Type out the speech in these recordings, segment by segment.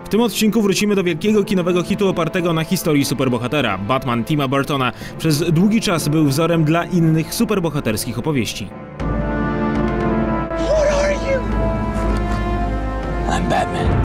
W tym odcinku wrócimy do wielkiego kinowego hitu opartego na historii superbohatera. Batman Tima Burtona przez długi czas był wzorem dla innych superbohaterskich opowieści. What are you? I'm Batman.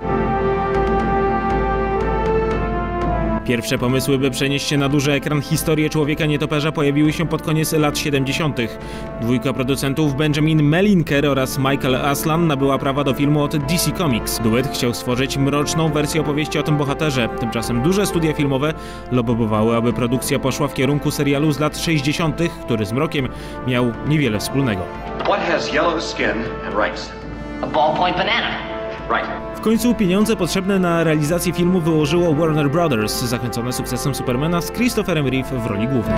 Pierwsze pomysły, by przenieść się na duży ekran historię Człowieka Nietoperza, pojawiły się pod koniec lat 70. Dwójka producentów, Benjamin Melinker oraz Michael Aslan, nabyła prawa do filmu od DC Comics. Duet chciał stworzyć mroczną wersję opowieści o tym bohaterze. Tymczasem duże studia filmowe lobbowały, aby produkcja poszła w kierunku serialu z lat 60., który z mrokiem miał niewiele wspólnego. What has yellow skin and rice? A ballpoint banana. Right. W końcu pieniądze potrzebne na realizację filmu wyłożyło Warner Brothers, zachęcone sukcesem Supermana z Christopherem Reeve w roli głównej.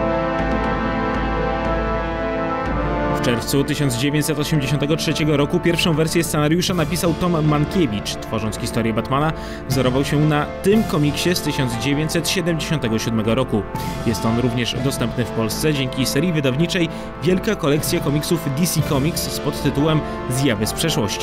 W czerwcu 1983 roku pierwszą wersję scenariusza napisał Tom Mankiewicz. Tworząc historię Batmana, wzorował się na tym komiksie z 1977 roku. Jest on również dostępny w Polsce dzięki serii wydawniczej Wielka kolekcja komiksów DC Comics z podtytułem Zjawy z przeszłości.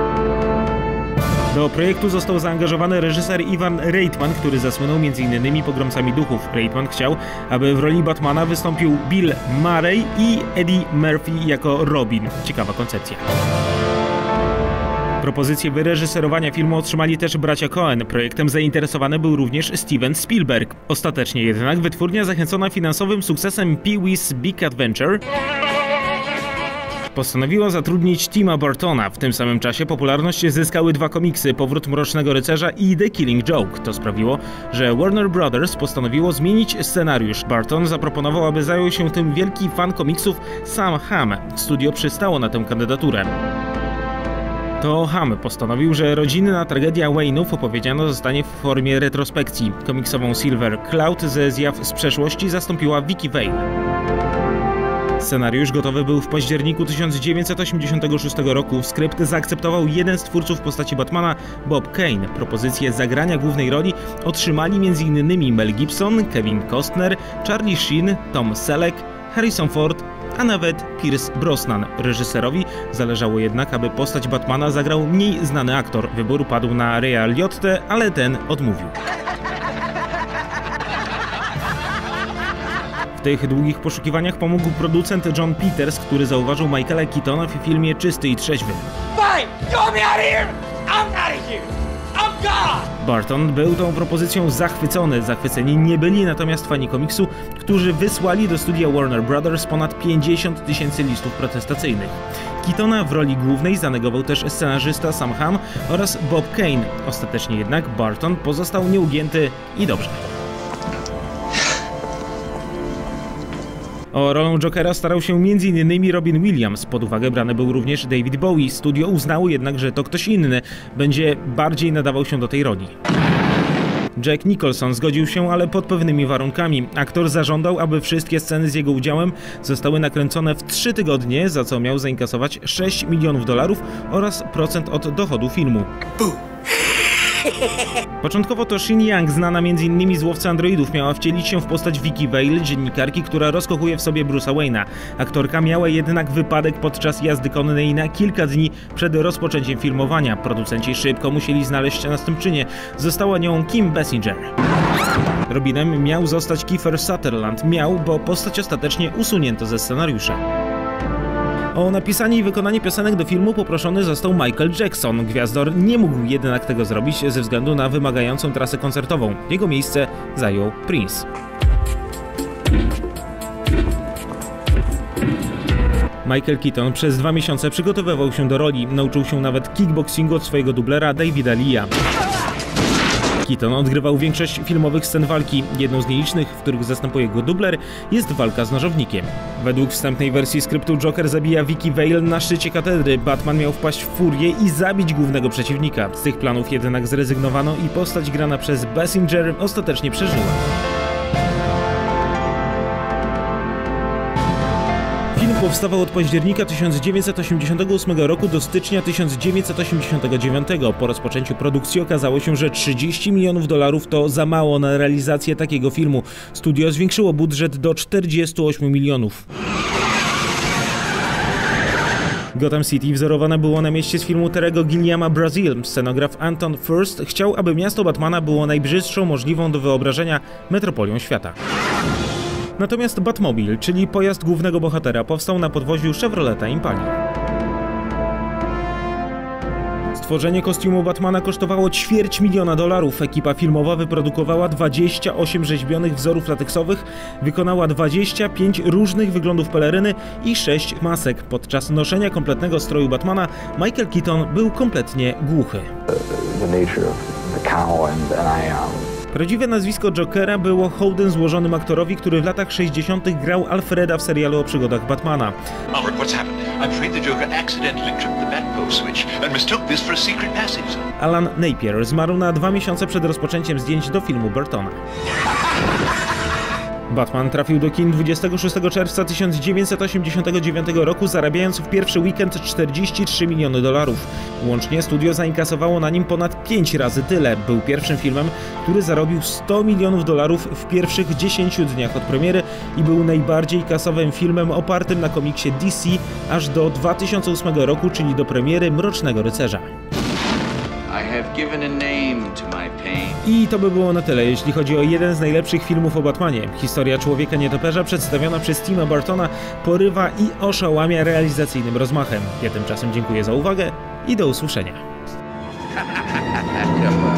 Do projektu został zaangażowany reżyser Ivan Reitman, który zasłynął m.in. Pogromcami duchów. Reitman chciał, aby w roli Batmana wystąpił Bill Murray i Eddie Murphy jako Robin. Ciekawa koncepcja. Propozycję wyreżyserowania filmu otrzymali też bracia Coen. Projektem zainteresowany był również Steven Spielberg. Ostatecznie jednak wytwórnia, zachęcona finansowym sukcesem Pee-wee's Big Adventure, postanowiła zatrudnić Tima Burtona. W tym samym czasie popularność zyskały dwa komiksy, Powrót Mrocznego Rycerza i The Killing Joke. To sprawiło, że Warner Brothers postanowiło zmienić scenariusz. Burton zaproponował, aby zajął się tym wielki fan komiksów Sam Hamm. Studio przystało na tę kandydaturę. To Hamm postanowił, że rodzinna tragedia Wayne'ów opowiedziana zostanie w formie retrospekcji. Komiksową Silver Cloud ze Zjaw z przeszłości zastąpiła Vicky Vale. Scenariusz gotowy był w październiku 1986 roku. Skrypt zaakceptował jeden z twórców postaci Batmana, Bob Kane. Propozycję zagrania głównej roli otrzymali m.in. Mel Gibson, Kevin Costner, Charlie Sheen, Tom Selleck, Harrison Ford, a nawet Pierce Brosnan. Reżyserowi zależało jednak, aby postać Batmana zagrał mniej znany aktor. Wybór padł na Raya Liottę, ale ten odmówił. W tych długich poszukiwaniach pomógł producent John Peters, który zauważył Michaela Keatona w filmie Czysty i Trzeźwy. Burton był tą propozycją zachwycony. Zachwyceni nie byli natomiast fani komiksu, którzy wysłali do studia Warner Brothers ponad 50 000 listów protestacyjnych. Keatona w roli głównej zanegował też scenarzysta Sam Hamm oraz Bob Kane. Ostatecznie jednak Burton pozostał nieugięty i dobrze. O rolę Jokera starał się m.in. Robin Williams. Pod uwagę brany był również David Bowie. Studio uznało jednak, że to ktoś inny będzie bardziej nadawał się do tej roli. Jack Nicholson zgodził się, ale pod pewnymi warunkami. Aktor zażądał, aby wszystkie sceny z jego udziałem zostały nakręcone w 3 tygodnie, za co miał zainkasować $6 milionów oraz procent od dochodu filmu. Początkowo to Shin Yang, znana m.in. z Łowcy Androidów, miała wcielić się w postać Vicky Vale, dziennikarki, która rozkochuje w sobie Bruce'a Wayne'a. Aktorka miała jednak wypadek podczas jazdy konnej na kilka dni przed rozpoczęciem filmowania. Producenci szybko musieli znaleźć następczynię. Została nią Kim Basinger. Robinem miał zostać Kiefer Sutherland. Bo postać ostatecznie usunięto ze scenariusza. O napisanie i wykonanie piosenek do filmu poproszony został Michael Jackson. Gwiazdor nie mógł jednak tego zrobić ze względu na wymagającą trasę koncertową. Jego miejsce zajął Prince. Michael Keaton przez 2 miesiące przygotowywał się do roli. Nauczył się nawet kickboxingu od swojego dublera Davida Lee'a. Keaton odgrywał większość filmowych scen walki. Jedną z nielicznych, w których zastępuje go dubler, jest walka z nożownikiem. Według wstępnej wersji skryptu Joker zabija Vicky Vale na szczycie katedry. Batman miał wpaść w furię i zabić głównego przeciwnika. Z tych planów jednak zrezygnowano i postać grana przez Basinger ostatecznie przeżyła. Film powstawał od października 1988 roku do stycznia 1989. Po rozpoczęciu produkcji okazało się, że $30 milionów to za mało na realizację takiego filmu. Studio zwiększyło budżet do 48 milionów. Gotham City wzorowane było na mieście z filmu Terry'ego Gilliama Brazil. Scenograf Anton Furst chciał, aby miasto Batmana było najbrzydszą możliwą do wyobrażenia metropolią świata. Natomiast Batmobile, czyli pojazd głównego bohatera, powstał na podwoziu Chevroleta Impali. Stworzenie kostiumu Batmana kosztowało $250 000. Ekipa filmowa wyprodukowała 28 rzeźbionych wzorów lateksowych, wykonała 25 różnych wyglądów peleryny i 6 masek. Podczas noszenia kompletnego stroju Batmana Michael Keaton był kompletnie głuchy. Prawdziwe nazwisko Jokera było hołdem złożonym aktorowi, który w latach 60. grał Alfreda w serialu o przygodach Batmana. Alfred, what's happened? I'm afraid the Joker accidentally tripped the Batpo switch and mistook this for a secret passage. Alan Napier zmarł na 2 miesiące przed rozpoczęciem zdjęć do filmu Burtona. Batman trafił do kin 26 czerwca 1989 roku, zarabiając w pierwszy weekend $43 miliony. Łącznie studio zainkasowało na nim ponad 5 razy tyle. Był pierwszym filmem, który zarobił $100 milionów w pierwszych 10 dniach od premiery i był najbardziej kasowym filmem opartym na komiksie DC aż do 2008 roku, czyli do premiery Mrocznego Rycerza. I to by było na tyle, jeśli chodzi o jeden z najlepszych filmów o Batmanie. Historia Człowieka Nietoperza, przedstawiona przez Tima Burtona, porywa i oszałamia realizacyjnym rozmachem. Ja tymczasem dziękuję za uwagę i do usłyszenia.